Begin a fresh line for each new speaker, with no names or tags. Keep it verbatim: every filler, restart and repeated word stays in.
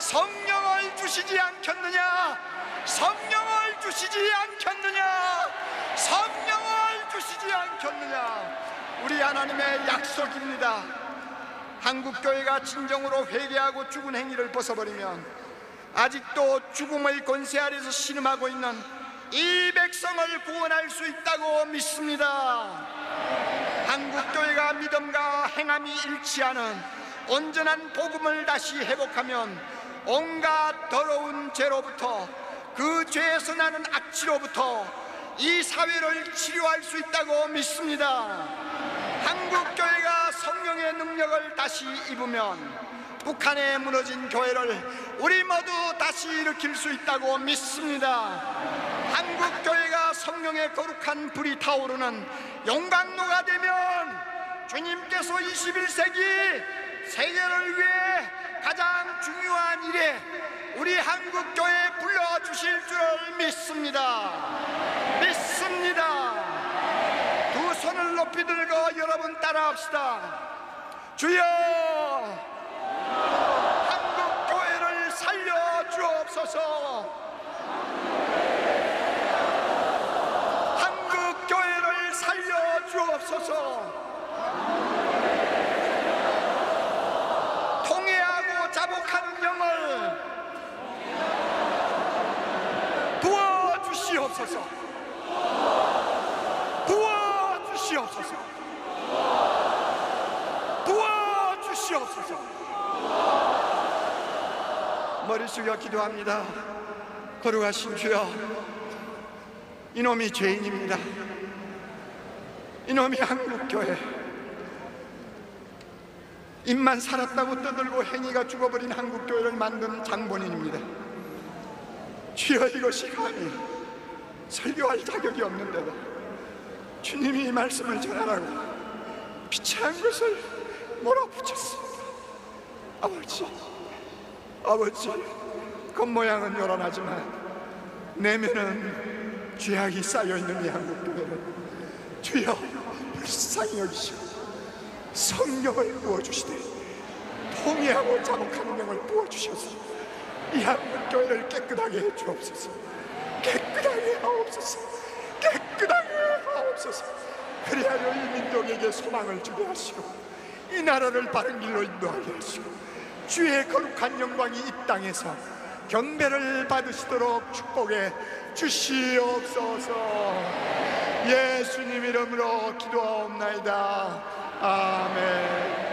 성령을 주시지 않겠느냐? 성령을 주시지 않겠느냐? 성령을 주시지 않겠느냐? 우리 하나님의 약속입니다. 한국교회가 진정으로 회개하고 죽은 행위를 벗어버리면 아직도 죽음의 권세 아래서 신음하고 있는 이 백성을 구원할 수 있다고 믿습니다. 한국교회가 믿음과 행함이 일치하는 온전한 복음을 다시 회복하면 온갖 더러운 죄로부터, 그 죄에서 나는 악취로부터 이 사회를 치료할 수 있다고 믿습니다. 한국교회가 성령의 능력을 다시 입으면 북한에 무너진 교회를 우리 모두 다시 일으킬 수 있다고 믿습니다. 한국교회가 성령의 거룩한 불이 타오르는 용광로가 되면 주님께서 이십일 세기 세계를 위해 가장 중요한 일에 우리 한국교회에 불러주실 줄 믿습니다. 믿습니다. 두 손을 높이 들고 여러분 따라합시다. 주여, 한국교회를 살려주옵소서. 한국교회를 살려주옵소서. 통회하고 자복하는 영을 부어주시옵소서. 부어주시옵소서. 부어주시옵소서. 머리 숙여 기도합니다. 거룩하신 주여, 이놈이 죄인입니다. 이놈이 한국교회, 입만 살았다고 떠들고 행위가 죽어버린 한국교회를 만든 장본인입니다. 주여, 이것이 감히 설교할 자격이 없는데도 주님이 이 말씀을 전하라고 비참한 것을 몰아붙였습니다. 아버지, 아버지, 겉모양은 요란하지만 내면은 죄악이 쌓여있는 이 한국교회는 주여 불쌍히 여기시고 성령을 부어주시되 통회하고 자복하는 영을 부어주셔서 이 한국교회를 깨끗하게 해주옵소서. 깨끗하게 하옵소서. 깨끗하게 하옵소서. 그리하여 이 민족에게 소망을 주게 하시고 이 나라를 바른 길로 인도하게 하시고 주의 거룩한 영광이 이 땅에서 경배를 받으시도록 축복해 주시옵소서. 예수님 이름으로 기도하옵나이다. 아멘.